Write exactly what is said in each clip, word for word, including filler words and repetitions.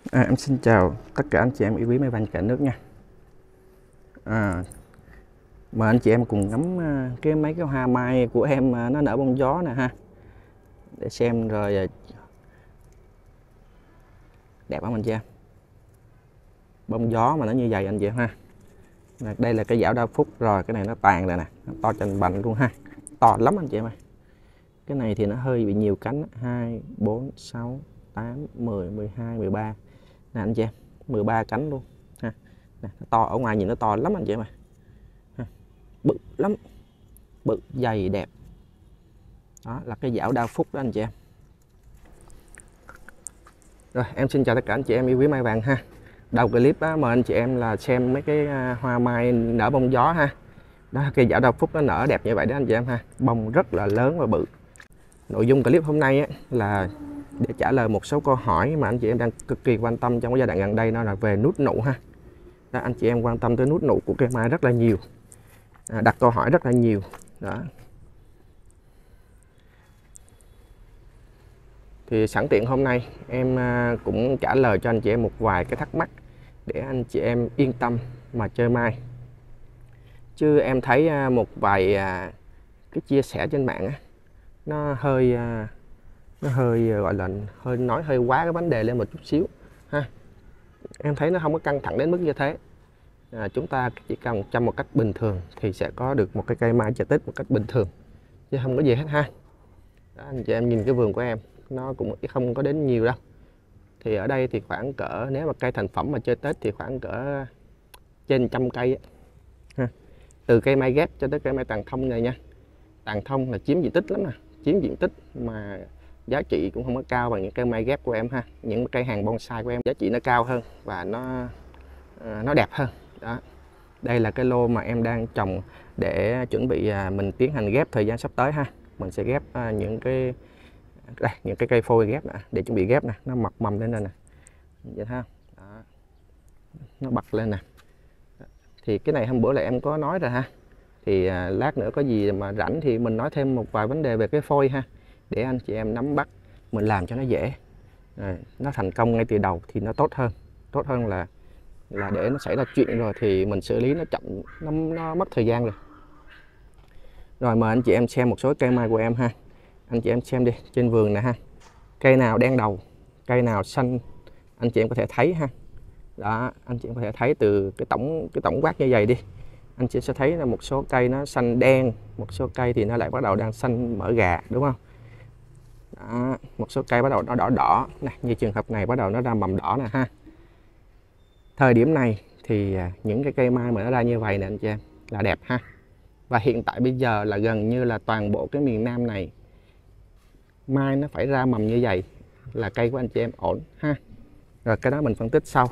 À, em xin chào tất cả anh chị em yêu quý máy văn cả nước nha. À, mời anh chị em cùng ngắm uh, cái mấy cái hoa mai của em uh, nó nở bông gió nè ha, để xem rồi uh, đẹp không anh chị em. Bông gió mà nó như vậy anh chị em ha. Đây là cái giảo đa phúc rồi, cái này nó tàn rồi nè, nó to chành bành luôn ha, to lắm anh chị em ơi. Cái này thì nó hơi bị nhiều cánh, hai, bốn, sáu, tám, mười, mười hai, mười ba nè anh chị em, mười ba cánh luôn ha. Nè, nó to, ở ngoài nhìn nó to lắm anh chị em ơi, bự lắm, bự dày đẹp. Đó là cái giảo đa phúc đó anh chị em. Rồi em xin chào tất cả anh chị em yêu quý mai vàng ha. Đầu clip á, mời anh chị em là xem mấy cái hoa mai nở bông gió ha. Đó, cây giảo đa phúc nó nở đẹp như vậy đó anh chị em ha, bông rất là lớn và bự. Nội dung clip hôm nay á, là để trả lời một số câu hỏi mà anh chị em đang cực kỳ quan tâm trong cái giai đoạn gần đây, nó là về nút nụ ha. Đó, anh chị em quan tâm tới nút nụ của cây mai rất là nhiều, à, đặt câu hỏi rất là nhiều. Đó. Thì sẵn tiện hôm nay em cũng trả lời cho anh chị em một vài cái thắc mắc để anh chị em yên tâm mà chơi mai. Chứ em thấy một vài cái chia sẻ trên mạng á, nó hơi nó hơi gọi là hơi nói hơi quá cái vấn đề lên một chút xíu ha. Em thấy nó không có căng thẳng đến mức như thế. À, chúng ta chỉ cần chăm một cách bình thường thì sẽ có được một cái cây mai chợ Tết một cách bình thường, chứ không có gì hết ha. Đó, anh chị em nhìn cái vườn của em nó cũng không có đến nhiều đâu. Thì ở đây thì khoảng cỡ, nếu mà cây thành phẩm mà chơi Tết thì khoảng cỡ trên trăm cây ấy. Ha. Từ cây mai ghép cho tới cây mai tàn thông này nha. Tàn thông là chiếm diện tích lắm nè, chiếm diện tích mà giá trị cũng không có cao bằng những cây mai ghép của em ha. Những cây hàng bonsai của em giá trị nó cao hơn và nó nó đẹp hơn. Đó. Đây là cái lô mà em đang trồng để chuẩn bị mình tiến hành ghép thời gian sắp tới ha. Mình sẽ ghép những cái đây, những cái cây phôi ghép nè, để chuẩn bị ghép nè, nó mọc mầm lên đây nè, vậy ha. Đó. Nó bật lên nè. Thì cái này hôm bữa là em có nói rồi ha. Thì à, lát nữa có gì mà rảnh thì mình nói thêm một vài vấn đề về cái phôi ha, để anh chị em nắm bắt mình làm cho nó dễ. À, nó thành công ngay từ đầu thì nó tốt hơn, tốt hơn là là để nó xảy ra chuyện rồi thì mình xử lý nó chậm, nó, nó mất thời gian rồi. Rồi mời anh chị em xem một số cây mai của em ha. Anh chị em xem đi, trên vườn nè ha, cây nào đen đầu, cây nào xanh, anh chị em có thể thấy ha. Đó, anh chị em có thể thấy từ cái tổng cái tổng quát như vậy đi, anh chị sẽ thấy là một số cây nó xanh đen, một số cây thì nó lại bắt đầu đang xanh mỡ gà, đúng không? Đó, một số cây bắt đầu nó đỏ đỏ này, như trường hợp này bắt đầu nó ra mầm đỏ nè ha. Thời điểm này thì những cái cây mai mà nó ra như vậy nè anh chị em là đẹp ha. Và hiện tại bây giờ là gần như là toàn bộ cái miền Nam này mai nó phải ra mầm như vậy là cây của anh chị em ổn ha. Rồi cái đó mình phân tích sau.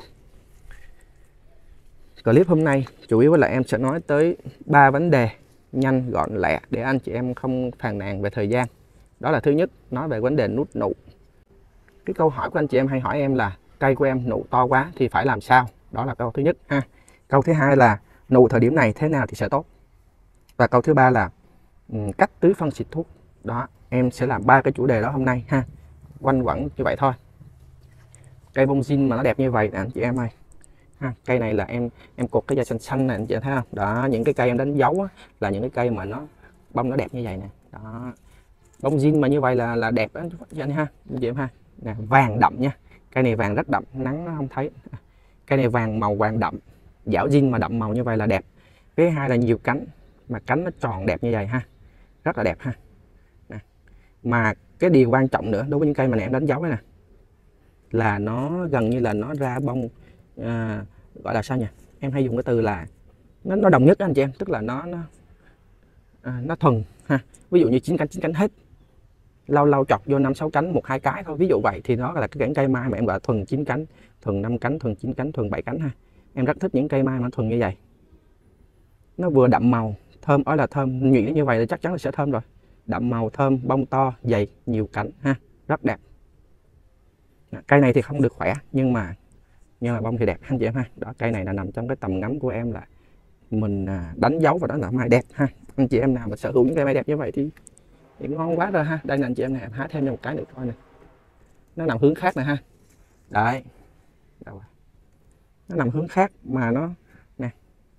Clip hôm nay chủ yếu là em sẽ nói tới ba vấn đề nhanh gọn lẹ để anh chị em không phàn nàn về thời gian. Đó là thứ nhất, nói về vấn đề nút nụ. Cái câu hỏi của anh chị em hay hỏi em là cây của em nụ to quá thì phải làm sao? Đó là câu thứ nhất ha. Câu thứ hai là nụ thời điểm này thế nào thì sẽ tốt. Và câu thứ ba là cách tưới phân xịt thuốc. Đó, em sẽ làm ba cái chủ đề đó hôm nay ha. Quanh quẩn như vậy thôi. Cây bông zin mà nó đẹp như vậy nè anh chị em ơi. Ha, cây này là em em cột cái dây xanh xanh này anh chị thấy không? Đó, những cái cây em đánh dấu á, là những cái cây mà nó bông nó đẹp như vậy nè. Đó. Bông zin mà như vậy là là đẹp đó anh ha, anh chị em ha. Nè, vàng đậm nha. Cây này vàng rất đậm, nắng nó không thấy. Cây này vàng màu vàng đậm. Giảo zin mà đậm màu như vậy là đẹp. Cái hai là nhiều cánh, mà cánh nó tròn đẹp như vậy ha. Rất là đẹp ha. Nè. Mà cái điều quan trọng nữa đối với những cây mà em đánh dấu này nè, là nó gần như là nó ra bông à, gọi là sao nhỉ, em hay dùng cái từ là nó nó đồng nhất đó anh chị em, tức là nó nó à, nó thuần ha. Ví dụ như chín cánh chín cánh hết, lâu lâu chọc vô năm sáu cánh một hai cái thôi, ví dụ vậy thì nó là cái cánh cây mai mà em gọi là thuần chín cánh, thuần năm cánh, thuần chín cánh, thuần bảy cánh ha. Em rất thích những cây mai mà thuần như vậy, nó vừa đậm màu thơm, đó là thơm nhuyễn như vậy thì chắc chắn là sẽ thơm rồi. Đậm màu thơm, bông to dày nhiều cánh ha, rất đẹp. Cây này thì không được khỏe nhưng mà nhưng mà bông thì đẹp anh chị em ha. Đó, cây này là nằm trong cái tầm ngắm của em, là mình đánh dấu vào đó là mai đẹp ha. Anh chị em nào mà sở hữu những cây mai đẹp như vậy thì, thì ngon quá rồi ha. Đây là anh chị em này, em hái thêm cho một cái nữa coi nè, nó nằm hướng khác nè ha. Đấy, Đâu rồi? Nó nằm hướng khác mà nó nè,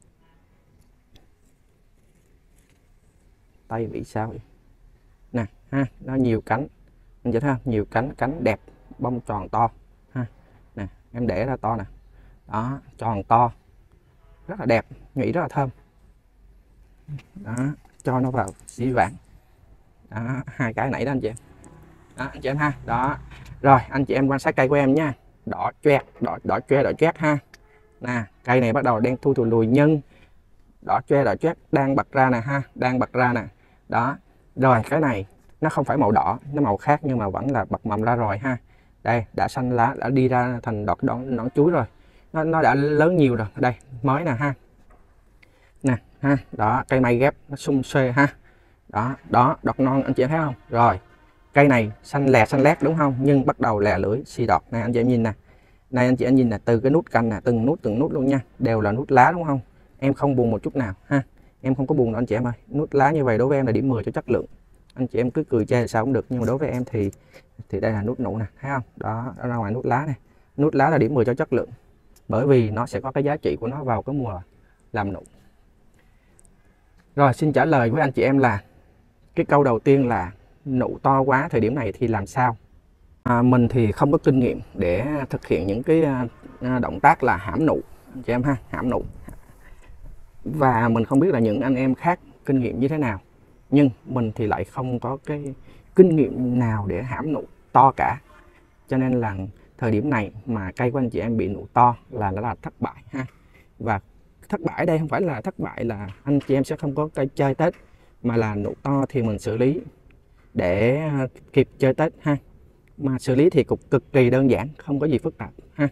tay bị sao vậy nè ha, nó nhiều cánh, anh chị thấy không, nhiều cánh, cánh đẹp, bông tròn to ha. Nè em để ra to nè, đó, tròn to rất là đẹp, nghĩ rất là thơm. Đó, cho nó vào xí vàng. Đó, hai cái nãy đó anh chị em. Đó, anh chị em ha. Đó. Rồi, anh chị em quan sát cây của em nha. Đỏ choét, đỏ đỏ choét, đỏ choét ha. Nè, cây này bắt đầu đang thu thù lùi nhân. Đỏ choét, đỏ choét đang bật ra nè ha, đang bật ra nè. Đó. Rồi, cái này nó không phải màu đỏ, nó màu khác nhưng mà vẫn là bật mầm ra rồi ha. Đây, đã xanh lá, đã đi ra thành đọt đón nón chuối rồi. Nó nó đã lớn nhiều rồi. Đây, mới nè ha. Nè ha, đó, cây mai ghép nó sum xuê ha. Đó, đó, đọt non anh chị em thấy không? Rồi, cây này xanh lè xanh lét đúng không? Nhưng bắt đầu lè lưỡi xì đọt này anh chị em nhìn nè. Này anh chị em nhìn nè, từ cái nút cành nè, từng nút từng nút luôn nha, đều là nút lá đúng không? Em không buồn một chút nào ha. Em không có buồn đâu anh chị em ơi. Nút lá như vậy đối với em là điểm mười cho chất lượng. Anh chị em cứ cười chê sao cũng được, nhưng mà đối với em thì thì đây là nút nụ nè, thấy không? Đó, đó ra ngoài nút lá này. Nút lá là điểm mười cho chất lượng. Bởi vì nó sẽ có cái giá trị của nó vào cái mùa làm nụ. Rồi, xin trả lời với anh chị em là cái câu đầu tiên là nụ to quá thời điểm này thì làm sao? À, mình thì không có kinh nghiệm để thực hiện những cái à, động tác là hãm nụ anh chị em ha, hãm nụ. Và mình không biết là những anh em khác kinh nghiệm như thế nào, nhưng mình thì lại không có cái kinh nghiệm nào để hãm nụ to cả. Cho nên là thời điểm này mà cây của anh chị em bị nụ to là nó là thất bại ha. Và thất bại đây không phải là thất bại là anh chị em sẽ không có cây chơi Tết, mà là nụ to thì mình xử lý để kịp chơi Tết ha. Mà xử lý thì cũng cực kỳ đơn giản, không có gì phức tạp ha.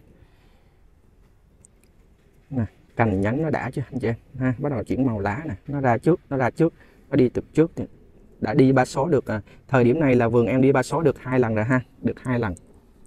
Nè, cành nhánh nó đã chưa anh chị em ha, bắt đầu chuyển màu lá nè, nó ra trước, nó ra trước, nó đi từ trước, đã đi ba số được. À, thời điểm này là vườn em đi ba số được hai lần rồi ha, được hai lần.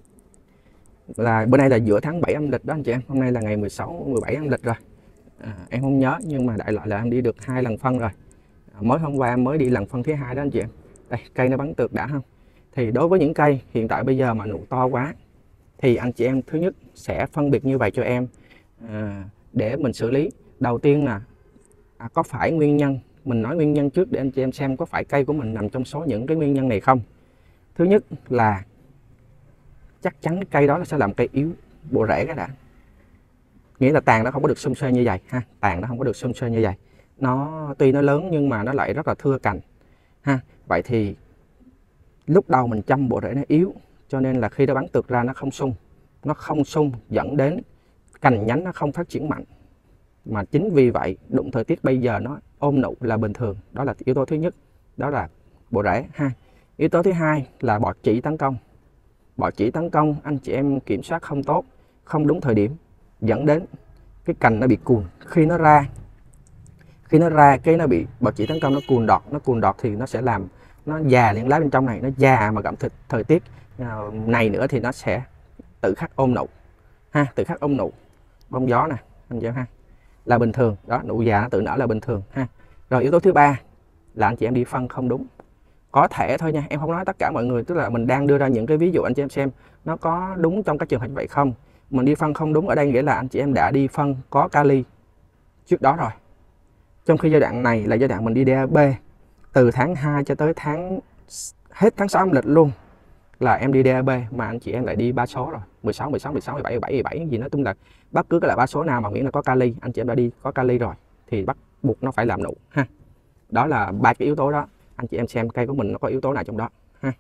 Là bữa nay là giữa tháng bảy âm lịch đó anh chị em, hôm nay là ngày mười sáu, mười bảy âm lịch rồi. À, em không nhớ nhưng mà đại loại là em đi được hai lần phân rồi. À, mới hôm qua em mới đi lần phân thứ hai đó anh chị em. Đây, cây nó bắn tược đã không? Thì đối với những cây hiện tại bây giờ mà nụ to quá thì anh chị em thứ nhất sẽ phân biệt như vậy cho em à, để mình xử lý. Đầu tiên là à, có phải nguyên nhân, mình nói nguyên nhân trước để anh chị em xem có phải cây của mình nằm trong số những cái nguyên nhân này không. Thứ nhất là chắc chắn cái cây đó nó sẽ làm cây yếu bộ rễ cái đã, nghĩa là tàn nó không có được xum xuê như vậy ha, tàn nó không có được xum xuê như vậy, nó tuy nó lớn nhưng mà nó lại rất là thưa cành ha. Vậy thì lúc đầu mình chăm bộ rễ nó yếu, cho nên là khi nó bắn tược ra nó không sung, nó không sung dẫn đến cành nhánh nó không phát triển mạnh. Mà chính vì vậy đụng thời tiết bây giờ nó ôm nụ là bình thường. Đó là yếu tố thứ nhất, đó là bộ rễ ha. Yếu tố thứ hai là bọ trĩ tấn công. Bọ trĩ tấn công anh chị em kiểm soát không tốt, không đúng thời điểm, dẫn đến cái cành nó bị cùn. Khi nó ra khi nó ra cái nó bị bọ trĩ tấn công, nó cùn đọt, nó cùn đọt thì nó sẽ làm nó già những lá bên trong này, nó già mà gặp thịt thời tiết này nữa thì nó sẽ tự khắc ôm nụ ha, tự khắc ôm nụ. Bông gió nè anh chị em ha, là bình thường đó, nụ già nó tự nở là bình thường ha. Rồi yếu tố thứ ba là anh chị em đi phân không đúng. Có thể thôi nha, em không nói tất cả mọi người, tức là mình đang đưa ra những cái ví dụ anh chị em xem nó có đúng trong các trường hợp vậy không. Mình đi phân không đúng ở đây nghĩa là anh chị em đã đi phân có kali trước đó rồi, trong khi giai đoạn này là giai đoạn mình đi đê a bê từ tháng hai cho tới tháng hết tháng sáu âm lịch luôn là em đi đê a bê, mà anh chị em lại đi ba số rồi, mười sáu, mười sáu, mười sáu, mười bảy, mười bảy, mười bảy gì, nói chung là bất cứ cái loại ba số nào mà miễn là có kali, anh chị em đã đi có kali rồi thì bắt buộc nó phải làm nụ ha. Đó là ba cái yếu tố đó, anh chị em xem cây của mình nó có yếu tố nào trong đó ha.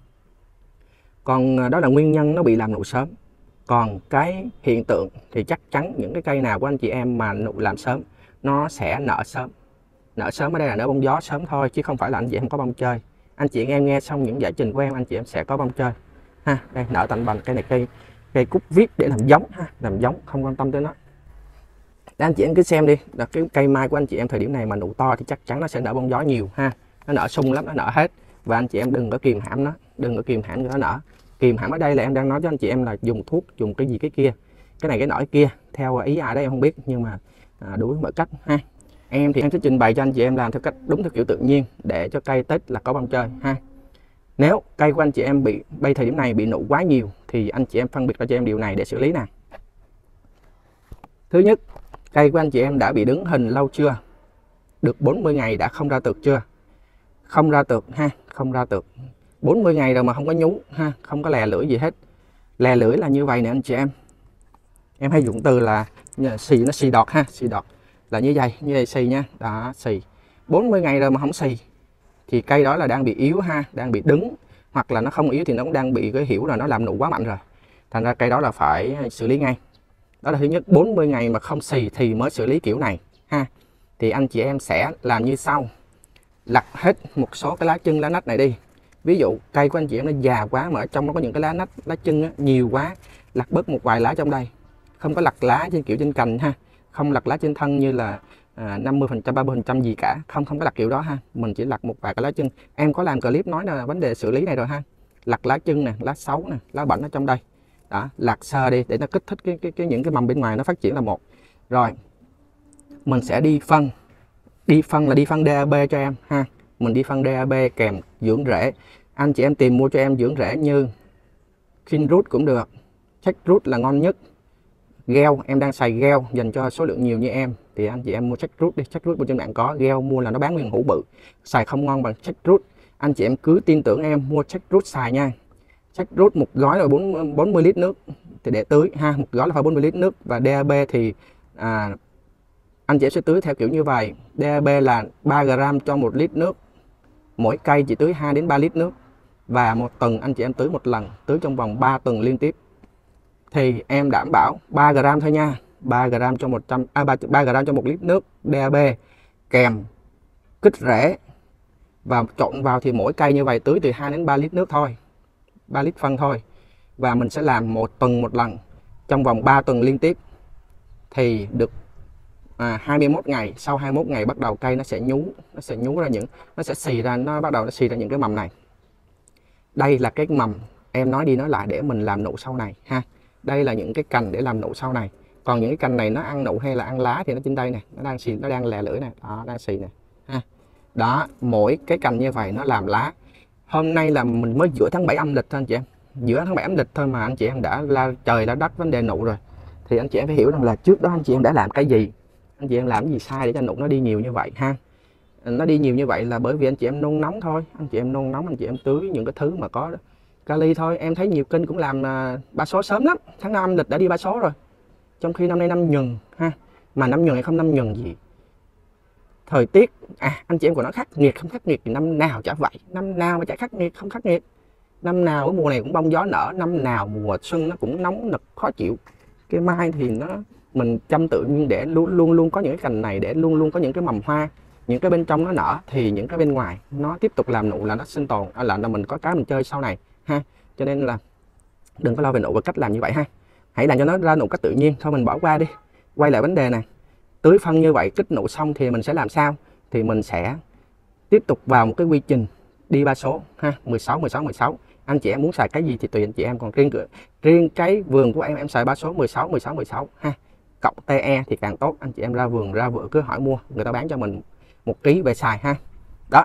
Còn đó là nguyên nhân nó bị làm nụ sớm. Còn cái hiện tượng thì chắc chắn những cái cây nào của anh chị em mà nụ làm sớm nó sẽ nở sớm. Nở sớm ở đây là nở bông gió sớm thôi, chứ không phải là anh chị em không có bông chơi. Anh chị em nghe xong những giải trình của em, anh chị em sẽ có bông chơi ha. Đây nở tạnh bành, cây này cây cây cúc viết để làm giống ha, làm giống, không quan tâm tới nó. Để anh chị em cứ xem đi, là cái cây mai của anh chị em thời điểm này mà nụ to thì chắc chắn nó sẽ nở bông gió nhiều ha. Nó nở sung lắm, nó nở hết. Và anh chị em đừng có kìm hãm nó, đừng có kìm hãm cho nó nở. Kìm hãm ở đây là em đang nói cho anh chị em là dùng thuốc, dùng cái gì cái kia, cái này cái nọ cái kia, theo ý ai đấy em không biết, nhưng mà à, đủ mọi cách ha. Em thì em sẽ trình bày cho anh chị em làm theo cách đúng theo kiểu tự nhiên để cho cây Tết là có bông chơi ha. Nếu cây của anh chị em bị bây thời điểm này bị nụ quá nhiều thì anh chị em phân biệt ra cho em điều này để xử lý nè. Thứ nhất, cây của anh chị em đã bị đứng hình lâu chưa? Được bốn mươi ngày đã không ra tược chưa? Không ra tược ha, không ra tược. bốn mươi ngày rồi mà không có nhú ha, không có lè lưỡi gì hết. Lè lưỡi là như vậy nè anh chị em. Em hay dùng từ là xì, nó xì đọt ha, xì đọt là như vậy, như vậy xì nha. Đó, xì. bốn mươi ngày rồi mà không xì thì cây đó là đang bị yếu ha, đang bị đứng, hoặc là nó không yếu thì nó cũng đang bị cái hiểu là nó làm nụ quá mạnh rồi. Thành ra cây đó là phải xử lý ngay. Đó là thứ nhất. Bốn mươi ngày mà không xì thì mới xử lý kiểu này ha. Thì anh chị em sẽ làm như sau: lặt hết một số cái lá chân lá nách này đi. Ví dụ cây của anh chị em nó già quá mà ở trong nó có những cái lá nách lá chân á, nhiều quá, lặt bớt một vài lá trong đây. Không có lặt lá trên kiểu trên cành ha, không lặt lá trên thân như là à, năm mươi phần trăm ba mươi phần trăm gì cả, không không có lặt kiểu đó ha. Mình chỉ lặt một vài cái lá chân. Em có làm clip nói là vấn đề xử lý này rồi ha. Lặt lá chân nè, lá xấu nè, lá bệnh ở trong đây. Đó, lặt sơ đi để nó kích thích cái, cái, cái những cái mầm bên ngoài nó phát triển là một. Rồi mình sẽ đi phân. Đi phân là đi phân đê a bê cho em ha. Mình đi phân đê a bê kèm dưỡng rễ. Anh chị em tìm mua cho em dưỡng rễ như Kinroot cũng được, Checkroot là ngon nhất. Gel, em đang xài gel dành cho số lượng nhiều như em thì anh chị em mua Checkroot đi. Checkroot bên trên mạng có, gel mua là nó bán nguyên hũ bự, xài không ngon bằng Checkroot. Anh chị em cứ tin tưởng em, mua Checkroot xài nha. Checkroot một gói là bốn mươi lít nước thì để tưới ha, một gói là phải bốn mươi lít nước. Và đê a bê thì à, anh chị em sẽ tưới theo kiểu như vậy. đê a bê là ba gram cho một lít nước, mỗi cây chỉ tưới hai đến ba lít nước, và một tuần anh chị em tưới một lần, tưới trong vòng ba tuần liên tiếp. Thì em đảm bảo ba gram thôi nha, ba gram cho một trăm à, ba gram cho một lít nước đê a bê kèm kích rễ và trộn vào thì mỗi cây như vậy tưới từ hai đến ba lít nước thôi, ba lít phân thôi. Và mình sẽ làm một tuần một lần trong vòng ba tuần liên tiếp thì được à, hai mươi mốt ngày. Sau hai mươi mốt ngày bắt đầu cây nó sẽ nhú, nó sẽ nhú ra những, nó sẽ xì ra, nó bắt đầu nó xì ra những cái mầm này. Đây là cái mầm em nói đi nói lại để mình làm nụ sau này ha. Đây là những cái cành để làm nụ sau này. Còn những cái cành này nó ăn nụ hay là ăn lá thì nó trên đây này, nó đang xì, nó đang lè lưỡi này, đó, đang xì này ha. Đó, mỗi cái cành như vậy nó làm lá. Hôm nay là mình mới giữa tháng bảy âm lịch thôi anh chị em, giữa tháng bảy âm lịch thôi mà anh chị em đã la trời đã đất vấn đề nụ rồi. Thì anh chị em phải hiểu rằng là trước đó anh chị em đã làm cái gì, anh chị em làm cái gì sai để cho nụ nó đi nhiều như vậy ha. Nó đi nhiều như vậy là bởi vì anh chị em nôn nóng thôi. Anh chị em nôn nóng, anh chị em tưới những cái thứ mà có kali thôi. Em thấy nhiều kênh cũng làm uh, ba số sớm lắm, tháng năm âm lịch đã đi ba số rồi, trong khi năm nay năm nhừng ha. Mà năm nhừng hay không năm nhừng gì, thời tiết à anh chị em của nó khắc nghiệt không khắc nghiệt thì năm nào chả vậy, năm nào mà chả khắc nghiệt không khắc nghiệt. Năm nào ở mùa này cũng bông gió nở, năm nào mùa xuân nó cũng nóng nực khó chịu. Cái mai thì nó mình chăm tự nhiên để luôn luôn luôn có những cái cành này, để luôn luôn có những cái mầm hoa, những cái bên trong nó nở thì những cái bên ngoài nó tiếp tục làm nụ, là nó sinh tồn, là là mình có cái mình chơi sau này ha. Cho nên là đừng có lo về nụ và cách làm như vậy ha, hãy làm cho nó ra nụ cách tự nhiên thôi. Mình bỏ qua đi, quay lại vấn đề này. Tưới phân như vậy kích nụ xong thì mình sẽ làm sao? Thì mình sẽ tiếp tục vào một cái quy trình đi ba số ha, mười sáu mười sáu mười sáu. Anh chị em muốn xài cái gì thì tùy anh chị em, còn riêng riêng cái vườn của em em xài ba số mười sáu mười sáu mười sáu ha, cộng tê e thì càng tốt. Anh chị em ra vườn ra vựa cứ hỏi mua, người ta bán cho mình một ký về xài ha. Đó,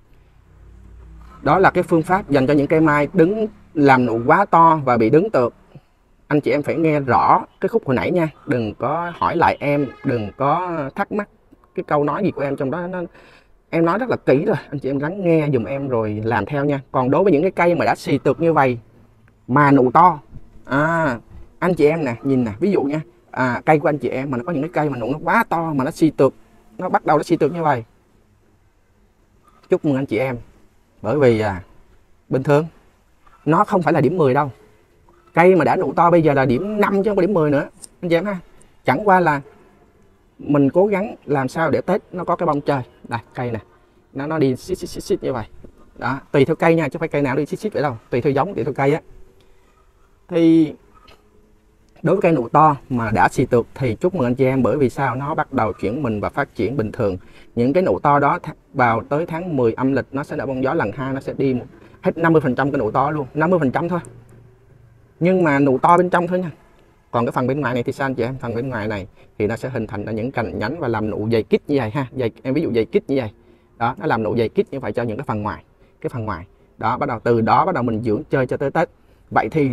đó là cái phương pháp dành cho những cây mai đứng làm nụ quá to và bị đứng tược. Anh chị em phải nghe rõ cái khúc hồi nãy nha, đừng có hỏi lại em, đừng có thắc mắc cái câu nói gì của em trong đó. Nó, em nói rất là kỹ rồi, anh chị em lắng nghe dùm em rồi làm theo nha. Còn đối với những cái cây mà đã xì tược như vậy mà nụ to, à, anh chị em nè, nhìn nè, ví dụ nha, à, cây của anh chị em mà nó có những cái cây mà nụ nó quá to mà nó xì tược, nó bắt đầu nó xì tược như vậy, chúc mừng anh chị em, bởi vì à, bình thường nó không phải là điểm mười đâu. Cây mà đã nụ to bây giờ là điểm năm chứ không có điểm mười nữa anh chị em ha. Chẳng qua là mình cố gắng làm sao để Tết nó có cái bông chơi. Đây cây nè, nó nó đi xít xít xít xít như vậy. Đó, tùy theo cây nha, chứ không phải cây nào đi xít xít vậy đâu, tùy theo giống, tùy theo cây á. Thì đối với cây nụ to mà đã xì tược thì chúc mừng anh chị em, bởi vì sao? Nó bắt đầu chuyển mình và phát triển bình thường. Những cái nụ to đó vào tới tháng mười âm lịch nó sẽ đã bông gió lần hai, nó sẽ đi một, hết năm mươi phần trăm cái nụ to luôn, năm mươi phần trăm thôi. Nhưng mà nụ to bên trong thôi nha. Còn cái phần bên ngoài này thì sao anh chị em? Phần bên ngoài này thì nó sẽ hình thành ra những cành nhánh và làm nụ dày kít như vậy ha. Dày, em ví dụ dày kít như vậy. Đó, nó làm nụ dày kít như vậy cho những cái phần ngoài. Cái phần ngoài. Đó, bắt đầu từ đó bắt đầu mình dưỡng chơi cho tới Tết. Vậy thì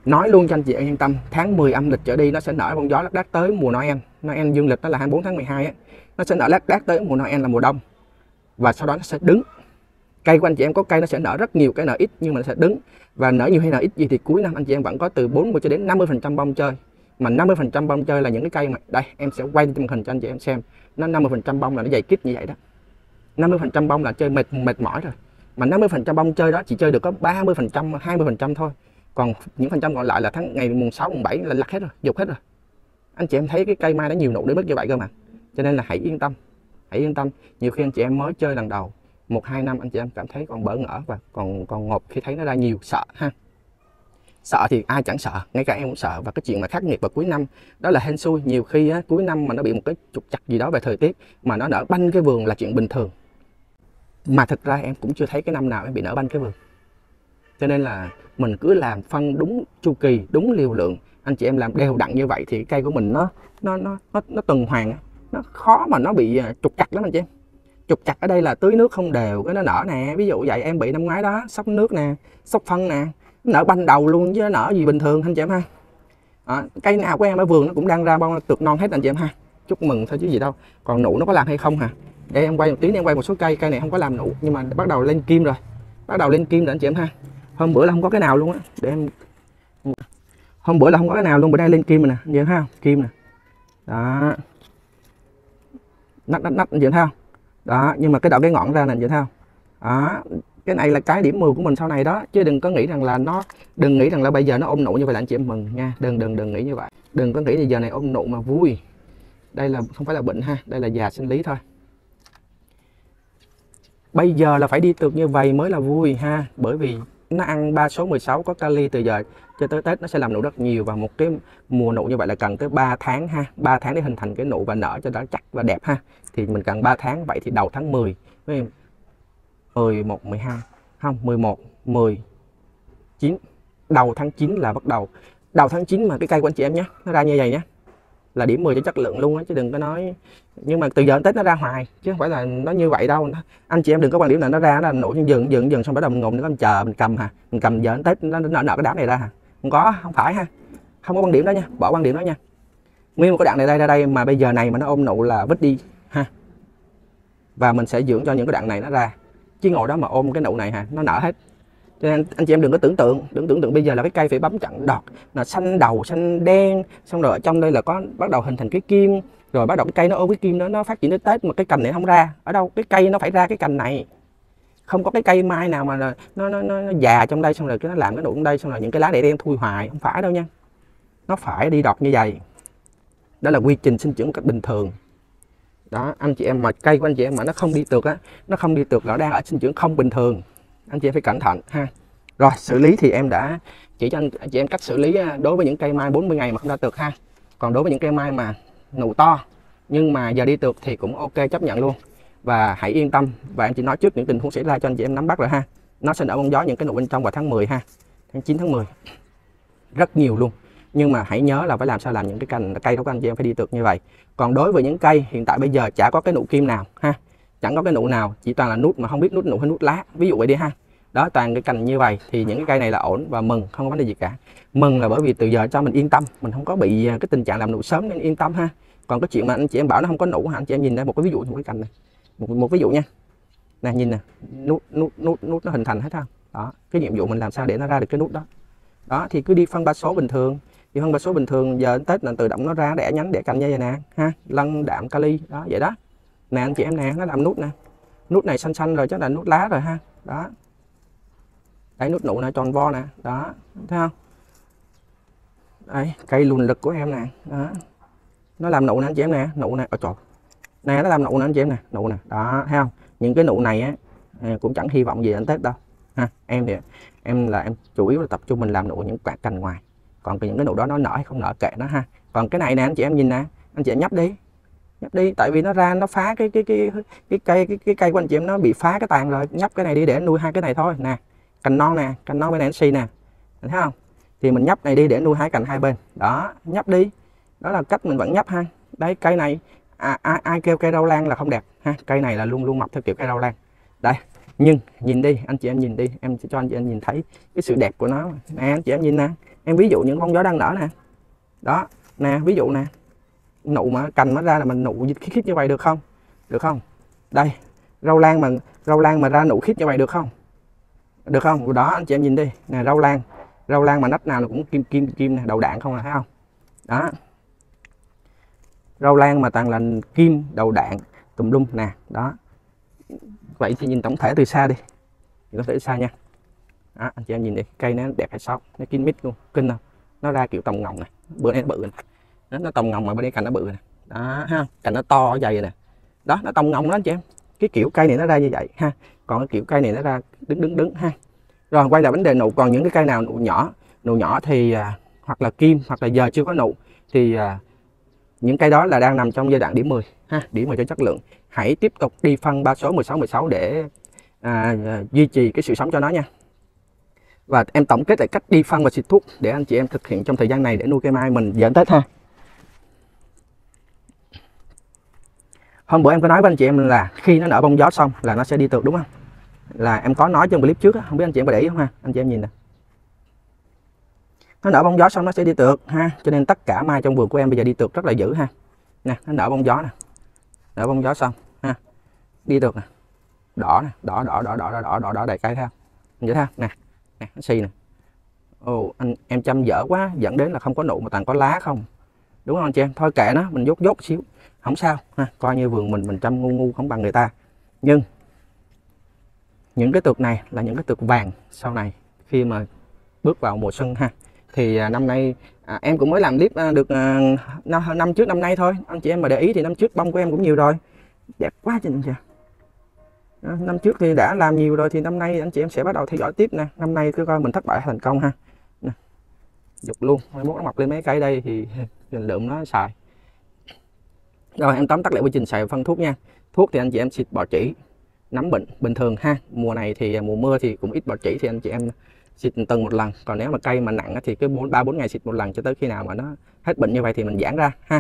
nói luôn cho anh chị em yên tâm, tháng mười âm lịch trở đi nó sẽ nở bông gió lác đác tới mùa Noel. Noel dương lịch nó là hai mươi bốn tháng mười hai á, nó sẽ nở lác đác tới mùa Noel là mùa đông, và sau đó nó sẽ đứng. Cây của anh chị em có cây nó sẽ nở rất nhiều, cái nở ít nhưng mà nó sẽ đứng. Và nở nhiều hay nở ít gì thì cuối năm anh chị em vẫn có từ bốn mươi cho đến năm mươi phần trăm bông chơi. Mà năm mươi phần trăm bông chơi là những cái cây mà đây em sẽ quay trên màn hình cho anh chị em xem, nó năm mươi phần trăm bông là nó dày kít như vậy đó. năm mươi phần trăm bông là chơi mệt mệt mỏi rồi. Mà năm mươi phần trăm bông chơi đó chỉ chơi được có ba mươi phần trăm, hai mươi phần trăm thôi. Còn những phần trăm còn lại là tháng ngày mùng sáu mùng bảy là lặt hết rồi, dục hết rồi. Anh chị em thấy cái cây mai nó nhiều nụ đến mức như vậy cơ mà. Cho nên là hãy yên tâm. Hãy yên tâm, nhiều khi anh chị em mới chơi lần đầu một hai năm anh chị em cảm thấy còn bỡ ngỡ và còn còn ngộp khi thấy nó ra nhiều, sợ ha. Sợ thì ai chẳng sợ, ngay cả em cũng sợ. Và cái chuyện mà khắc nghiệt vào cuối năm đó là hên xui. Nhiều khi á, cuối năm mà nó bị một cái trục trặc gì đó về thời tiết mà nó nở banh cái vườn là chuyện bình thường. Mà thực ra em cũng chưa thấy cái năm nào em bị nở banh cái vườn. Cho nên là mình cứ làm phân đúng chu kỳ, đúng liều lượng, anh chị em làm đều đặn như vậy thì cây của mình nó nó nó nó, nó tuần hoàn, nó khó mà nó bị trục trặc lắm anh chị em. Trục trặc ở đây là tưới nước không đều cái nó nở nè, ví dụ vậy em bị năm ngoái đó, sốc nước nè, sốc phân nè, nở banh đầu luôn chứ nó nở gì bình thường anh chị em ha. À, cây nào của em ở vườn nó cũng đang ra bông tược non hết anh chị em ha. Chúc mừng thôi chứ gì đâu. Còn nụ nó có làm hay không hả? Để em quay một tí, em quay một số cây, cây này không có làm nụ nhưng mà bắt đầu lên kim rồi. Bắt đầu lên kim rồi anh chị em ha. Hôm bữa là không có cái nào luôn á, để em hôm bữa là không có cái nào luôn, bữa nay lên kim rồi nè, anh chị em thấy không? Kim nè. Đó. Nắt nắt nắt anh chị em thấy không? Đó, nhưng mà cái đầu cái ngọn ra nè anh chị thấy không? Đó, cái này là cái điểm mười của mình sau này đó, chứ đừng có nghĩ rằng là nó đừng nghĩ rằng là bây giờ nó ôm nụ như vậy là anh chị em mừng nha. Đừng đừng đừng nghĩ như vậy. Đừng có nghĩ là giờ này ôm nụ mà vui. Đây là không phải là bệnh ha, đây là già sinh lý thôi. Bây giờ là phải đi tược như vậy mới là vui ha, bởi vì nó ăn ba số mười sáu có kali, từ giờ cho tới Tết nó sẽ làm nụ rất nhiều. Và một cái mùa nụ như vậy là cần tới ba tháng ha, ba tháng để hình thành cái nụ và nở cho nó chắc và đẹp ha. Thì mình cần ba tháng, vậy thì đầu tháng mười với em mười một, mười hai, không, mười một, mười, chín, đầu tháng chín là bắt đầu. Đầu tháng chín mà cái cây của anh chị em nhé, nó ra như vậy nhé, là điểm mười cho chất lượng luôn á, chứ đừng có nói. Nhưng mà từ giờ đến Tết nó ra hoài chứ không phải là nó như vậy đâu. Anh chị em đừng có quan điểm là nó ra nó nụ dừng dừng dừng xong bắt đầu mình ngồi nữa mình chờ mình cầm hả, mình cầm giờ đến Tết nó nở nở cái đám này ra hả? Không có, không phải ha, không có quan điểm đó nha, bỏ quan điểm đó nha. Nguyên một cái đạn này đây ra đây mà bây giờ này mà nó ôm nụ là vứt đi ha. Và mình sẽ dưỡng cho những cái đạn này nó ra, chứ ngồi đó mà ôm cái nụ này hả, nó nở hết. Cho nên anh chị em đừng có tưởng tượng, đừng tưởng tượng bây giờ là cái cây phải bấm chặn đọt, là xanh đầu, xanh đen, xong rồi ở trong đây là có bắt đầu hình thành cái kim, rồi bắt đầu cái cây nó ôm cái kim đó, nó phát triển tới Tết mà cái cành này không ra. Ở đâu cái cây nó phải ra cái cành này. Không có cái cây mai nào mà nó nó nó, nó già trong đây xong rồi cái nó làm cái nụ trong đây xong rồi những cái lá này đen thui hoài, không phải đâu nha. Nó phải đi đọt như vậy. Đó là quy trình sinh trưởng một cách bình thường. Đó, anh chị em mà cây của anh chị em mà nó không đi tược á, nó không đi tược là nó đang ở sinh trưởng không bình thường. Anh chị em phải cẩn thận ha. Rồi, xử lý thì em đã chỉ cho anh chị em cách xử lý đối với những cây mai bốn mươi ngày mà không ra tược ha. Còn đối với những cây mai mà nụ to nhưng mà giờ đi tược thì cũng ok, chấp nhận luôn. Và hãy yên tâm, và em chỉ nói trước những tình huống xảy ra cho anh chị em nắm bắt rồi ha. Nó sẽ nở bông gió những cái nụ bên trong vào tháng mười ha, tháng chín, tháng mười. Rất nhiều luôn. Nhưng mà hãy nhớ là phải làm sao làm những cái cành cây của anh chị em phải đi tược như vậy. Còn đối với những cây hiện tại bây giờ chả có cái nụ kim nào ha, chẳng có cái nụ nào, chỉ toàn là nút mà không biết nút nụ hay nút lá, ví dụ vậy đi ha. Đó, toàn cái cành như vậy thì những cái cây này là ổn và mừng, không có vấn đề gì cả. Mừng là bởi vì từ giờ cho mình yên tâm, mình không có bị cái tình trạng làm nụ sớm nên yên tâm ha. Còn cái chuyện mà anh chị em bảo nó không có nụ, anh chị em nhìn đây một cái ví dụ, một cái cành này, một, một ví dụ nha. Nè nhìn nè, nút nút nút nút nó hình thành hết không? Đó, cái nhiệm vụ mình làm sao để nó ra được cái nút đó. Đó thì cứ đi phân ba số bình thường, đi phân ba số bình thường, giờ đến Tết là tự động nó ra đẻ nhánh đẻ cành như vậy nè ha, lân đạm kali đó vậy đó. Nè anh chị em nè, nó làm nút nè. Nút này xanh xanh rồi chắc là nút lá rồi ha. Đó. Đấy, nút nụ nè, tròn vo nè, đó, thấy không? Đây, cây lùn lực của em nè, đó. Nó làm nụ nè anh chị em nè, nụ nè, ở chỗ. Nè nó làm nụ nè anh chị em nè, nụ nè, đó, thấy không? Những cái nụ này á cũng chẳng hy vọng gì đến Tết đâu. Ha, em thì em là em chủ yếu là tập trung mình làm nụ những quả cành ngoài. Còn những cái nụ đó nó nở hay không nở kệ nó ha. Còn cái này nè anh chị em nhìn nè, anh chị em nhấp đi. Nhấp đi, tại vì nó ra nó phá cái cái cái cái cây cái, cái cây của anh chị em nó bị phá cái tàn rồi, nhấp cái này đi để nuôi hai cái này thôi nè. Cành non nè, cành non bên này xì nè. Thấy không? Thì mình nhấp này đi để nuôi hai cành hai bên. Đó, nhấp đi. Đó là cách mình vẫn nhấp ha. Đấy, cây này à, ai, ai kêu cây rau lan là không đẹp ha. Cây này là luôn luôn mọc theo kiểu cây rau lan. Đây, nhưng nhìn đi, anh chị em nhìn đi, em sẽ cho anh chị em nhìn thấy cái sự đẹp của nó. Nè anh chị em nhìn nè. Em ví dụ những bông gió đang nở nè, đó nè, ví dụ nè, nụ mà cành nó ra là mình nụ khít khít như vậy được không? Được không? Đây, rau lan mà rau lan mà ra nụ khít như vậy được không? Được không? Đó anh chị em nhìn đi nè, rau lan rau lan mà nách nào nó cũng kim kim kim nè, đầu đạn không à, thấy không? Đó, rau lan mà toàn là kim đầu đạn tùm lum nè, đó. Vậy thì nhìn tổng thể từ xa đi, nhìn tổng thể từ xa nha. Đó, anh chị em nhìn đi, cây nó đẹp hay xấu, nó kín mít luôn, kinh không? Nó ra kiểu tòng ngồng này, bữa nay nó bự này. Nó, nó tòng ngồng mà bên đây cành nó bự này, đó ha, cành nó to dày này, đó nó tòng ngồng đó anh chị em. Cái kiểu cây này nó ra như vậy ha, còn cái kiểu cây này nó ra đứng đứng đứng ha. Rồi quay lại vấn đề nụ, còn những cái cây nào nụ nhỏ, nụ nhỏ thì à, hoặc là kim hoặc là giờ chưa có nụ thì à, những cây đó là đang nằm trong giai đoạn điểm mười ha, điểm mười cho chất lượng. Hãy tiếp tục đi phân ba số mười sáu mười sáu để à, duy trì cái sự sống cho nó nha. Và em tổng kết lại cách đi phân và xịt thuốc để anh chị em thực hiện trong thời gian này để nuôi cây mai mình dẫn Tết ha. Hôm bữa em có nói với anh chị em là khi nó nở bông gió xong là nó sẽ đi tược đúng không? Là em có nói trong clip trước á, không biết anh chị em có để ý không ha? Anh chị em nhìn nè, nó nở bông gió xong nó sẽ đi tược ha, cho nên tất cả mai trong vườn của em bây giờ đi tược rất là dữ ha. Nè, nó nở bông gió nè, nở bông gió xong ha, đi tược nè, đỏ nè, đỏ đỏ đỏ đỏ đỏ đỏ đỏ đầy cây theo, anh thấy không? Nè, nè, nó xì nè. Ồ, anh em chăm dở quá dẫn đến là không có nụ mà toàn có lá không, đúng không anh chị em? Thôi kệ nó, mình dốt dốt xíu không sao ha, coi như vườn mình mình chăm ngu ngu không bằng người ta. Nhưng những cái tược này là những cái tược vàng sau này khi mà bước vào mùa xuân ha. Thì à, năm nay à, em cũng mới làm clip à, được à, năm, năm trước năm nay thôi, anh chị em mà để ý thì năm trước bông của em cũng nhiều rồi, đẹp quá chị chưa? Năm trước thì đã làm nhiều rồi thì năm nay anh chị em sẽ bắt đầu theo dõi tiếp nè. Năm nay cứ coi mình thất bại thành công ha. Nè, dục luôn, mai mốt nó mọc lên mấy cây đây thì dành lượm nó xài. Rồi em tóm tắt lại quy trình xài phân thuốc nha. Thuốc thì anh chị em xịt bọ trĩ, nấm bệnh bình thường ha. Mùa này thì mùa mưa thì cũng ít bọ trĩ thì anh chị em xịt tuần một lần. Còn nếu mà cây mà nặng thì cứ ba bốn ngày xịt một lần cho tới khi nào mà nó hết bệnh như vậy thì mình giãn ra ha.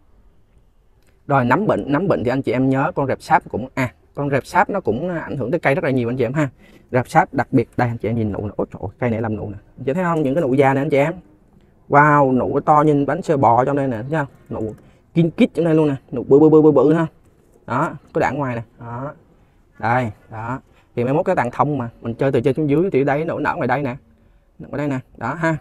Rồi nấm bệnh, nấm bệnh thì anh chị em nhớ con rệp sáp cũng à con rệp sáp nó cũng ảnh hưởng tới cây rất là nhiều anh chị em ha. Rệp sáp đặc biệt đây anh chị em nhìn nụ nè, ôi trời ơi, cây này làm nụ nè, anh chị thấy không? Những cái nụ da này anh chị em, wow, nụ to như bánh xe bò trong đây nè, thấy không? Nụ kinh kít trong đây luôn nè, nụ bự bự bự bự bự ha. Đó, có đạn ngoài nè, đó, đây, đó. Thì mai mốt cái tàn thông mà mình chơi từ trên xuống dưới thì đấy nụ nở ngoài đây nè, ở đây nè, đó ha.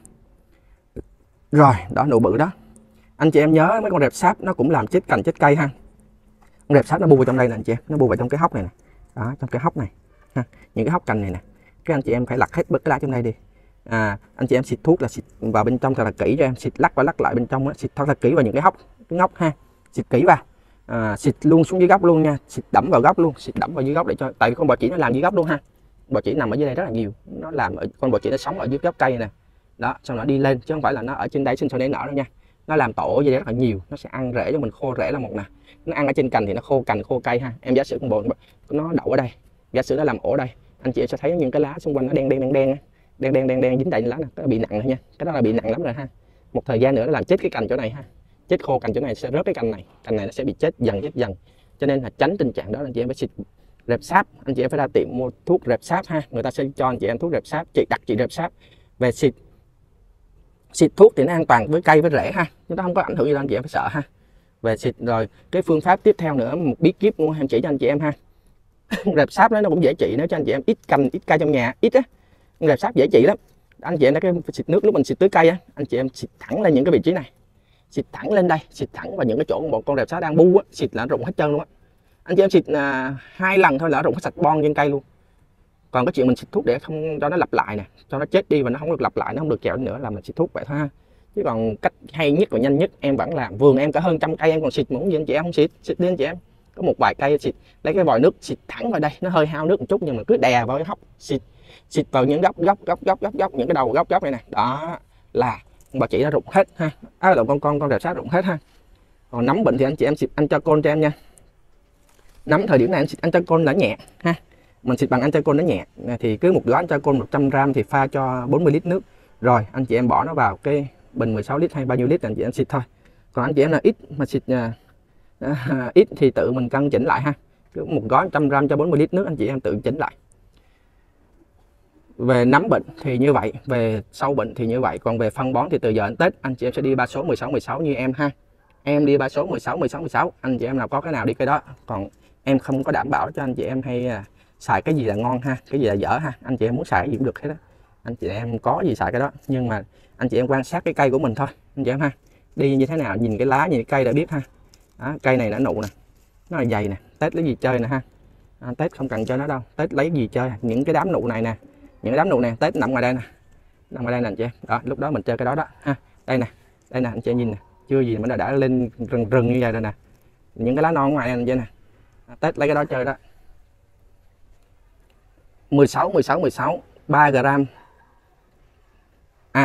Rồi, đó nụ bự đó. Anh chị em nhớ mấy con rệp sáp nó cũng làm chết cành chết cây ha. Con rệp sáp nó bu vào trong đây nè anh chị em, nó bu vào trong cái hốc này nè, đó, trong cái hốc này ha. Những cái hốc cành này nè, các anh chị em phải lặt hết bớt cái lá trong đây đi. À, anh chị em xịt thuốc là xịt vào bên trong thật là kỹ cho em, xịt lắc và lắc lại bên trong đó, xịt thật là kỹ vào những cái hốc, cái ngóc ha, xịt kỹ vào. À, xịt luôn xuống dưới gốc luôn nha, xịt đẫm vào gốc luôn, xịt đẫm vào dưới gốc để cho, tại vì con bọ trĩ nó làm dưới gốc luôn ha. Bọ trĩ nằm ở dưới đây rất là nhiều, nó làm ở, con bọ trĩ nó sống ở dưới gốc cây nè, đó, xong nó đi lên chứ không phải là nó ở trên đây sinh sôi nảy nở đâu nha. Nó làm tổ ở dưới đây rất là nhiều, nó sẽ ăn rễ cho mình, khô rễ là một nè, nó ăn ở trên cành thì nó khô cành khô cây ha. Em giả sử con bọ nó đậu ở đây, giả sử nó làm ổ ở đây, anh chị sẽ thấy những cái lá xung quanh nó đen đen đen đen đen đen đen đen dính đầy lá nè, cái đó bị nặng rồi nha, cái đó là bị nặng lắm rồi ha. Một thời gian nữa nó làm chết cái cành chỗ này ha, chết khô cành chỗ này sẽ rớt cái cành này, cành này nó sẽ bị chết dần chết dần. Cho nên là tránh tình trạng đó anh chị em phải xịt rệp sáp, anh chị em phải ra tiệm mua thuốc rệp sáp ha, người ta sẽ cho anh chị em thuốc rệp sáp, chị đặt chị rệp sáp về xịt. Xịt thuốc thì nó an toàn với cây với rễ ha, chúng ta không có ảnh hưởng gì đâu anh chị em phải sợ ha. Về xịt rồi cái phương pháp tiếp theo nữa, một bí kíp luôn em chỉ cho anh chị em ha. Rệp sáp nó cũng dễ trị nếu cho anh chị em ít cành ít cây trong nhà ít á, rệp sáp dễ trị lắm. Anh chị em đã cái xịt nước lúc mình xịt tưới cây á, anh chị em xịt thẳng lên những cái vị trí này, xịt thẳng lên đây, xịt thẳng vào những cái chỗ một con rệp sáp đang bu á, xịt là rụng hết trơn luôn á. Anh chị em xịt à, hai lần thôi là rụng hết sạch bon trên cây luôn. Còn cái chuyện mình xịt thuốc để không cho nó lặp lại nè, cho nó chết đi và nó không được lặp lại, nó không được kẹo nữa là mình xịt thuốc vậy thôi ha. Chứ còn cách hay nhất và nhanh nhất em vẫn làm, vườn em cả hơn trăm cây em còn xịt mà muốn gì anh chị em không xịt, xịt đi anh chị em. Có một vài cây xịt lấy cái vòi nước xịt thẳng vào đây, nó hơi hao nước một chút nhưng mà cứ đè vào cái hốc, xịt xịt vào những góc góc góc góc góc góc những cái đầu góc góc này nè, đó là bà chị nó rụng hết ha. Á là con con con rệp sáp rụng hết ha. Còn nấm bệnh thì anh chị em xịt Antracon cho em nha. Nấm thời điểm này anh xịt Antracon đã nhẹ ha, mình xịt bằng Antracon nó nhẹ thì cứ một gói Antracon một trăm gram thì pha cho bốn mươi lít nước, rồi anh chị em bỏ nó vào cái bình mười sáu lít hay bao nhiêu lít anh chị em xịt thôi. Còn anh chị em là ít mà xịt à, à, ít thì tự mình cân chỉnh lại ha, cứ một gói một trăm gram cho bốn mươi lít nước anh chị em tự chỉnh lại. về nấm bệnh thì như vậy, về sâu bệnh thì như vậy, còn về phân bón thì từ giờ đến Tết anh chị em sẽ đi ba số mười sáu mười sáu như em ha. Em đi ba số mười sáu mười sáu mười sáu, anh chị em nào có cái nào đi cái đó, còn em không có đảm bảo cho anh chị em hay à, xài cái gì là ngon ha, cái gì là dở ha, anh chị em muốn xài cái gì cũng được hết đó, anh chị em có gì xài cái đó, nhưng mà anh chị em quan sát cái cây của mình thôi anh chị em ha, đi như thế nào nhìn cái lá nhìn cái cây đã biết ha. Đó, cây này đã nụ nè, nó là dày nè, Tết lấy gì chơi nè ha. À, Tết không cần chơi nó đâu, Tết lấy gì chơi, những cái đám nụ này nè, những cái đám nụ này Tết nằm ngoài đây nè, nằm ngoài đây nè anh chị em, đó lúc đó mình chơi cái đó đó ha. Đây nè, đây nè anh chị em nhìn nè, chưa gì mà nó đã lên rừng rừng như vậy rồi nè, những cái lá non ngoài đây anh chị nè, à, Tết lấy cái đó chơi đó. mười sáu mười sáu mười sáu ba gram à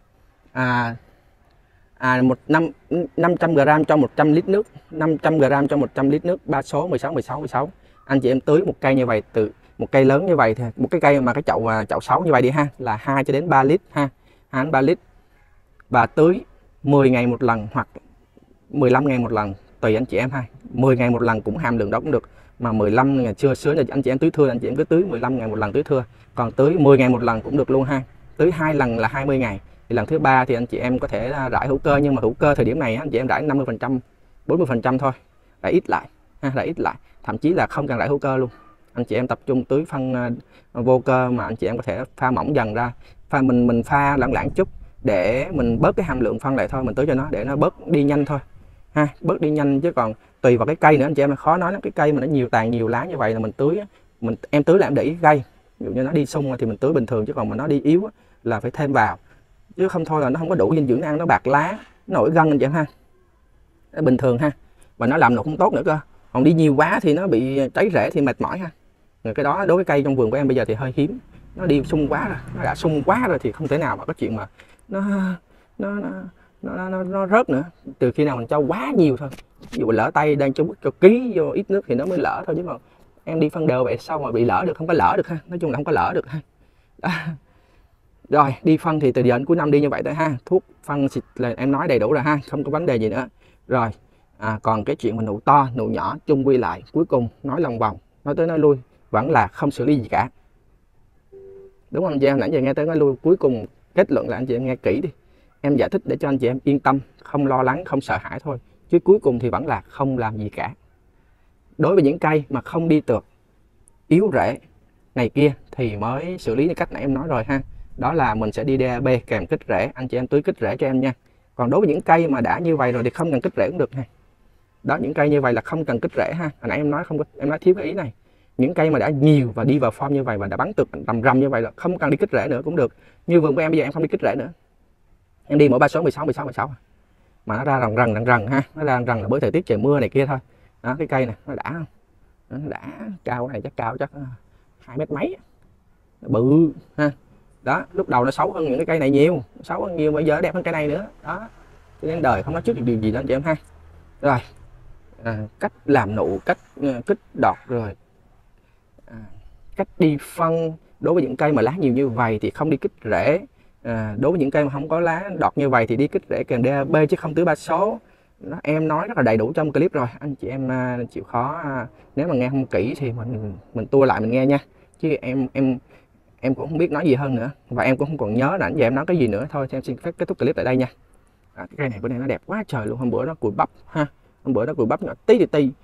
à à một năm năm trăm gram cho một trăm lít nước, năm trăm gram cho một trăm lít nước, ba số mười sáu mười sáu mười sáu. Anh chị em tưới một cây như vậy, từ một cây lớn như vậy thì một cái cây mà cái chậu chậu sáu như vậy đi ha, là hai cho đến ba lít ha, hai đến ba lít, và tưới mười ngày một lần hoặc mười lăm ngày một lần tùy anh chị em ha. mười ngày một lần cũng hàm lượng đó cũng được, mà mười lăm ngày xưa sướng anh chị em tưới thưa, anh chị em cứ tưới mười lăm ngày một lần tưới thưa, còn tưới mười ngày một lần cũng được luôn ha. Tưới hai lần là hai mươi ngày, thì lần thứ ba thì anh chị em có thể rải hữu cơ, nhưng mà hữu cơ thời điểm này anh chị em rải năm mươi phần trăm bốn mươi phần trăm thôi, rải ít lại ha, rải ít lại, thậm chí là không cần rải hữu cơ luôn, anh chị em tập trung tưới phân uh, vô cơ, mà anh chị em có thể pha mỏng dần ra, pha mình mình pha lẳng lặng chút để mình bớt cái hàm lượng phân lại thôi, mình tưới cho nó để nó bớt đi nhanh thôi ha, bớt đi nhanh, chứ còn tùy vào cái cây nữa anh chị em, là khó nói lắm. Cái cây mà nó nhiều tàn nhiều lá như vậy là mình tưới, mình em tưới là em để ý cây, ví dụ như nó đi sung thì mình tưới bình thường, chứ còn mà nó đi yếu là phải thêm vào, chứ không thôi là nó không có đủ dinh dưỡng ăn, nó bạc lá, nó nổi gân anh chị em ha, nó bình thường ha, và nó làm nó không tốt nữa cơ, còn đi nhiều quá thì nó bị cháy rễ thì mệt mỏi ha. Rồi cái đó đối với cây trong vườn của em bây giờ thì hơi hiếm, nó đi sung quá rồi, nó đã sung quá rồi thì không thể nào mà có chuyện mà nó nó nó nó, nó, nó rớt nữa, từ khi nào mình cho quá nhiều thôi, ví dụ lỡ tay đang cho cho ký vô ít nước thì nó mới lỡ thôi, chứ mà em đi phân đều vậy sao mà bị lỡ được, không có lỡ được ha, nói chung là không có lỡ được ha. Đó. Rồi đi phân thì từ giờ đến cuối năm đi như vậy thôi ha, thuốc phân xịt là em nói đầy đủ rồi ha, không có vấn đề gì nữa. Rồi à, còn cái chuyện mình nụ to nụ nhỏ chung quy lại, cuối cùng nói lòng vòng nói tới nói lui vẫn là không xử lý gì cả, đúng không anh chị em? Nãy giờ nghe tới nói lui, cuối cùng kết luận là anh chị em nghe kỹ đi, em giải thích để cho anh chị em yên tâm, không lo lắng, không sợ hãi thôi, chứ cuối cùng thì vẫn là không làm gì cả. Đối với những cây mà không đi tược, yếu rễ này kia thì mới xử lý như cách nãy em nói rồi ha, đó là mình sẽ đi đê a bê kèm kích rễ, anh chị em tưới kích rễ cho em nha. Còn đối với những cây mà đã như vậy rồi thì không cần kích rễ cũng được ha. Đó, những cây như vậy là không cần kích rễ ha. Hồi nãy em nói không có, em nói thiếu cái ý này. Những cây mà đã nhiều và đi vào form như vậy và đã bắn tược tầm rầm như vậy là không cần đi kích rễ nữa cũng được. Như vườn của em bây giờ em không đi kích rễ nữa, em đi mỗi ba số mười sáu mười sáu mười sáu mà nó ra rần rần rần rần ha, nó ra rần rần là bởi thời tiết trời mưa này kia thôi. Đó, cái cây này nó đã không, nó đã cao, cái này chắc cao chắc hai mét mấy, nó bự ha. Đó, lúc đầu nó xấu hơn những cái cây này nhiều, xấu hơn nhiều, bây giờ nó đẹp hơn cây này nữa. Đó, cho nên đời không nói trước được điều gì đó anh chị em ha. Rồi à, cách làm nụ, cách uh, kích đọt, rồi à, cách đi phân. Đối với những cây mà lá nhiều như vậy thì không đi kích rễ, à, đối với những cây mà không có lá đọt như vậy thì đi kích rễ kèm đê a bê chứ không tưới ba số. Đó, em nói rất là đầy đủ trong clip rồi, anh chị em uh, chịu khó uh, nếu mà nghe không kỹ thì mình mình tua lại mình nghe nha, chứ em em em cũng không biết nói gì hơn nữa, và em cũng không còn nhớ là anh giờ em nói cái gì nữa. Thôi em xin phép kết thúc clip tại đây nha. À, cái cây này bữa nay nó đẹp quá trời luôn, hôm bữa nó cùi bắp ha, hôm bữa nó cùi bắp nhỏ tí tí tí,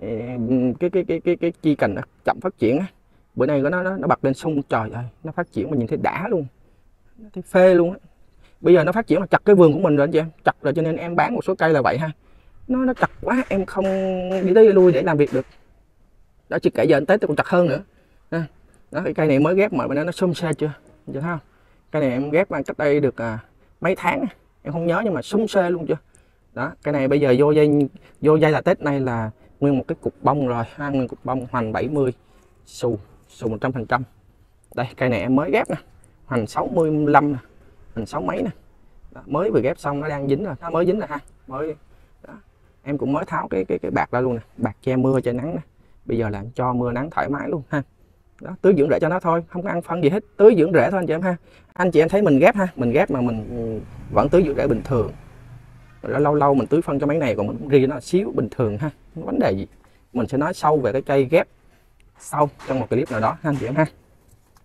cái cái cái cái cái chi cành nó chậm phát triển á, bữa nay nó nó nó bật lên sung, trời ơi nó phát triển mà nhìn thấy đã luôn, nó thấy phê luôn á. Bây giờ nó phát triển là chặt cái vườn của mình rồi anh chị em, chặt rồi cho nên em bán một số cây là vậy ha, nó nó chặt quá em không đi tới đi lui để làm việc được. Đó, chứ kể giờ anh Tết tôi còn chặt hơn nữa ha. Đó, cái cây này mới ghép mà nó nó xum xe chưa, chưa thấy không? Cây này em ghép cách đây được à, mấy tháng em không nhớ nhưng mà xum xe luôn chưa. Đó, cái này bây giờ vô dây vô dây là Tết này là nguyên một cái cục bông rồi ha, nguyên cục bông hoành bảy mươi, xù xù một trăm phần trăm. Đây cây này em mới ghép nè, hoành sáu mươi lăm nè, hoành sáu mấy nè. Đó, mới vừa ghép xong nó đang dính rồi, nó mới dính rồi ha, mới. Đó, em cũng mới tháo cái cái cái bạc ra luôn nè, bạc che mưa che nắng nè, bây giờ là cho mưa nắng thoải mái luôn ha. Đó, tưới dưỡng rễ cho nó thôi, không có ăn phân gì hết, tưới dưỡng rễ thôi anh chị em ha. Anh chị em thấy mình ghép ha, mình ghép mà mình vẫn tưới dưỡng rễ bình thường. Rồi lâu lâu mình tưới phân cho mấy này, còn mình ri nó xíu bình thường ha, không có vấn đề gì. Mình sẽ nói sâu về cái cây ghép sau trong một clip nào đó ha anh chị em ha.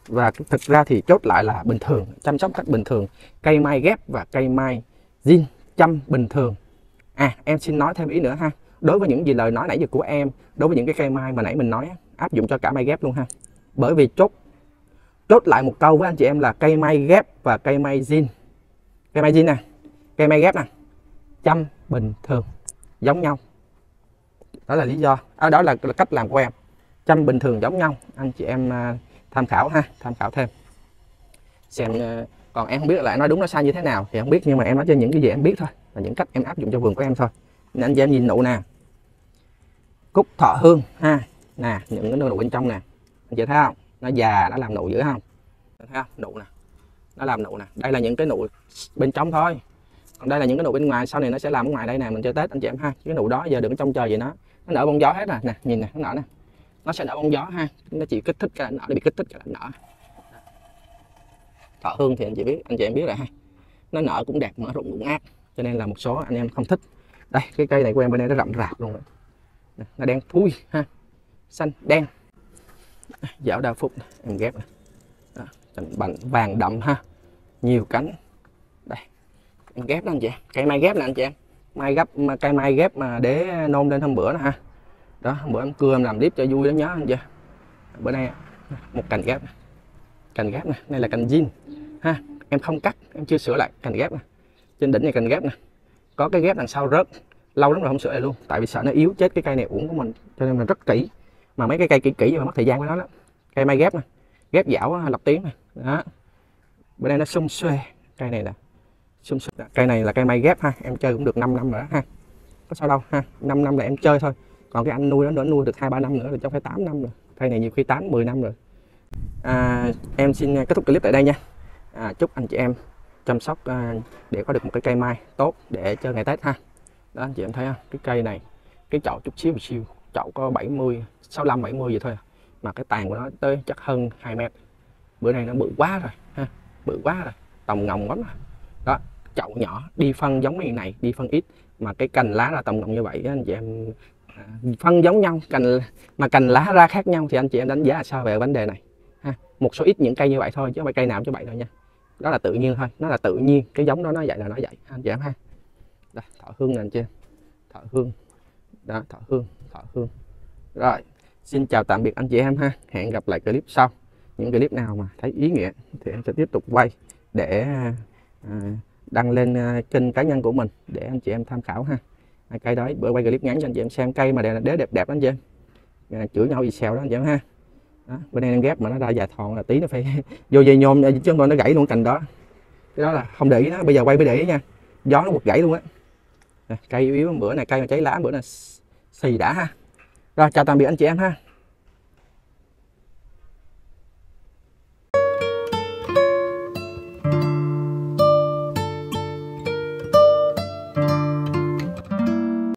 và thực ra thì chốt lại là bình thường, chăm sóc cách bình thường. Cây mai ghép và cây mai zin chăm bình thường. À em xin nói thêm ý nữa ha, đối với những gì lời nói nãy giờ của em, đối với những cái cây mai mà nãy mình nói áp dụng cho cả mai ghép luôn ha. Bởi vì chốt chốt lại một câu với anh chị em là cây mai ghép và cây mai zin, cây mai zin nè, cây mai ghép nè, chăm bình thường giống nhau. Đó là lý do, à, đó là, là cách làm của em. Chăm bình thường giống nhau, anh chị em uh, tham khảo ha, tham khảo thêm xem. Uh, còn em không biết là nói đúng nó sai như thế nào thì không biết, nhưng mà em nói cho những cái gì em biết thôi, là những cách em áp dụng cho vườn của em thôi. Nên anh chị em nhìn nụ nè, cúc thọ hương ha, nè những cái nụ bên trong nè, anh chị thấy không, nó già, nó làm nụ dữ không, thấy không, nụ nè, nó làm nụ nè. Đây là những cái nụ bên trong thôi, còn đây là những cái nụ bên ngoài, sau này nó sẽ làm ở ngoài đây nè, mình chơi Tết anh chị em ha. Cái nụ đó giờ đừng có trông chờ gì nó nó nở bông gió hết rồi nè, nhìn nè, nó nở nè, nó sẽ nở bông gió ha, nó chỉ kích thích cái nở, nó bị kích thích cái nở. Thọ hương thì anh chị biết, anh chị em biết rồi ha, nó nở cũng đẹp, mở rụng cũng ác, cho nên là một số anh em không thích. Đây cái cây này của em bên đây nó rậm rạp luôn rồi, nó đen thui ha, xanh đen. Dạo đa phúc em ghép này, bằng vàng đậm ha, nhiều cánh. Đây em ghép đó anh chị, cây mai ghép nè anh chị em, mai gấp cây mai ghép mà để nôn lên hôm bữa nè ha. Đó hôm bữa em cưa em làm clip cho vui đó nhớ anh chị. Bữa nay một cành ghép, cành ghép nè, đây là cành zin ha, em không cắt, em chưa sửa lại cành ghép nè. Trên đỉnh này cành ghép nè, có cái ghép đằng sau rớt, lâu lắm rồi không sửa lại luôn, tại vì sợ nó yếu chết cái cây này uổng của mình, cho nên mình rất kỹ. Mà mấy cái cây kỹ kỹ mà mất thời gian với nó đó. Cây mai ghép nè, ghép dảo lập tiếng nè, đó. Bữa nay nó xum xuê, cây này nè, xum xuê. Cây này là cây mai ghép ha, em chơi cũng được năm năm rồi đó ha, có sao đâu ha, năm năm là em chơi thôi. Còn cái anh nuôi đó nữa nuôi được hai ba năm nữa rồi, cho phải tám năm rồi. Cây này nhiều khi tám mười năm rồi. À, em xin kết thúc clip tại đây nha. À, chúc anh chị em chăm sóc à, để có được một cái cây mai tốt để chơi ngày Tết ha. Đó anh chị em thấy không, cái cây này cái chậu chút xíu xíu, chậu có bảy mươi, sáu mươi lăm bảy mươi vậy thôi, mà cái tàn của nó tới chắc hơn hai mét. Bữa nay nó bự quá rồi ha, bự quá rồi, tòng ngồng lắm rồi. Đó, chậu nhỏ đi phân giống như này, đi phân ít mà cái cành lá là tòng ngồng như vậy anh chị em. À, phân giống nhau, cành mà cành lá ra khác nhau thì anh chị em đánh giá là sao về vấn đề này ha. Một số ít những cây như vậy thôi chứ không phải cây nào cũng như vậy đâu nha, đó là tự nhiên thôi, nó là tự nhiên, cái giống đó nó vậy là nó vậy anh chị em ha. Đây, thọ hương nè anh chị em, thọ hương đó, thọ hương, thọ hương. Rồi xin chào tạm biệt anh chị em ha, hẹn gặp lại clip sau. Những clip nào mà thấy ý nghĩa thì em sẽ tiếp tục quay để à, đăng lên à, kênh cá nhân của mình để anh chị em tham khảo ha. À, cây đó bữa quay clip ngắn cho anh chị em xem, cây mà đế đẹp đẹp, đẹp anh chị em, à, chửi nhau gì xèo đó anh chị em ha. Đó, bữa nay em ghép mà nó ra dài thòn là tí nó phải vô dây nhôm chứ không thôi nó gãy luôn cành đó. Cái đó là không để ý đó, bây giờ quay mới để ý nha, gió nó quật gãy luôn á. Cây yếu yếu bữa này, cây mà cháy lá bữa này xì đã ha. Rồi chào tạm biệt anh chị em ha.